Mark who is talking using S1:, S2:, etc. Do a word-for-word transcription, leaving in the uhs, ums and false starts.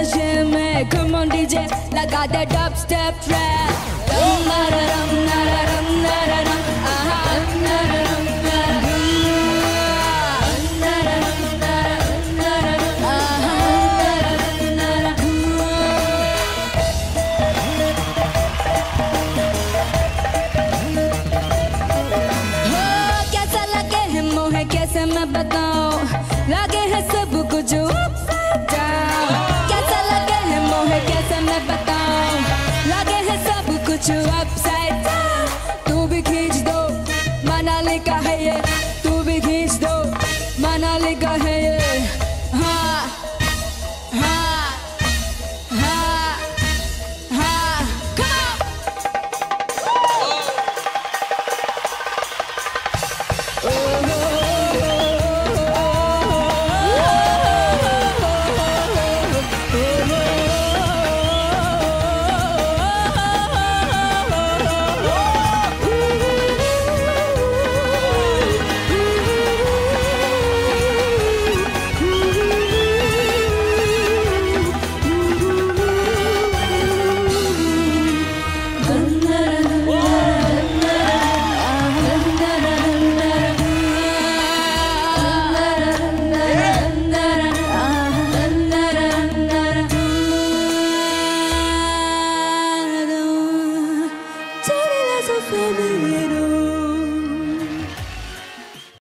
S1: नशे में come on D J लगा दे dubstep track rum nara rum nara rum nara rum aha rum nara rum nara rum nara rum nara rum nara rum aha rum nara rum हो कैसा लगे है मोहे कैसे मैं बताऊं लगे है सब कुछ upside down कैसा लगे है मोहे कैसे मैं बताऊं लगे है सब कुछ upside down तू भी खींच दो मनाली का